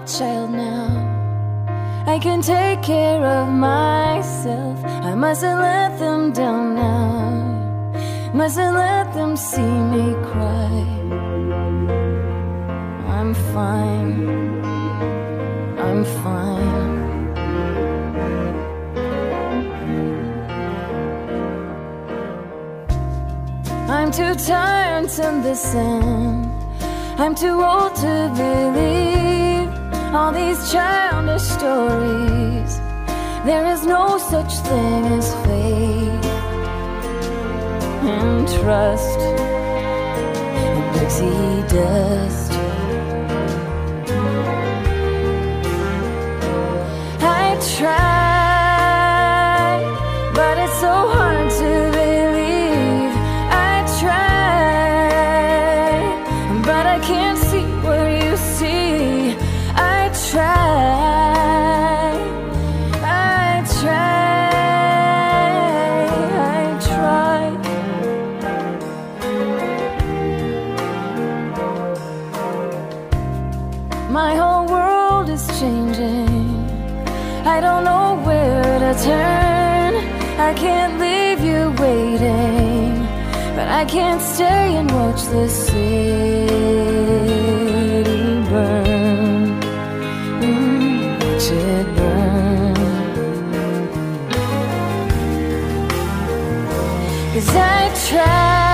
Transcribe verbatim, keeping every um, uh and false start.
child now. I can take care of myself. I mustn't let them down now. Mustn't let them see me cry. I'm fine, I'm fine. I'm too tired to listen. I'm too old to believe all these childish stories. There is no such thing as faith and trust and pixie dust. I try, but it's so hard to believe. I try, but I can't see what you see. I try, I try, I try. My whole world is changing. I don't know where to turn. I can't leave you waiting, but I can't stay and watch the city burn. Mm, watch it burn. 'Cause I tried.